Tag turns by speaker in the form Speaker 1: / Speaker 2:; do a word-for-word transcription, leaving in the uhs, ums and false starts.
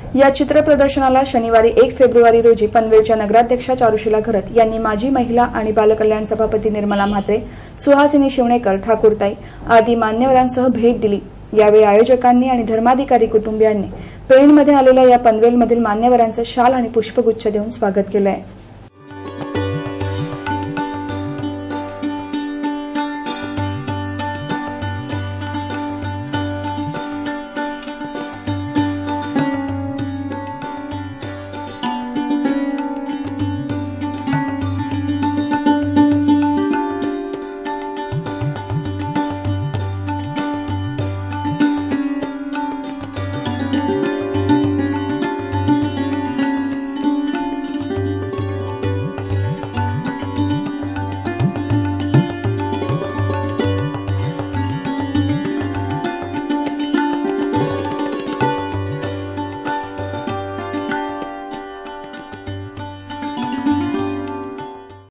Speaker 1: या चित्र प्रदर्शनाला शनिवारी एक फेब्रुवारी रोजी पनवेलच्या नगराध्यक्षा चारुशीला घरत यांनी माजी महिला आणि बालकल्याण सभापती निर्मला म्हात्रे, सुहासिनी शिवणेकर, ठाकूरताई आदी मान्यवरांसह भेट दिली। यावेळी आयोजकांनी आणि धर्माधिकारी कुटुंबियांनी पेणमध्ये आलेल्या या पनवेलमधील मान्यवरांचे शाल आणि पुष्पगुच्छ देऊन स्वागत केले आहे।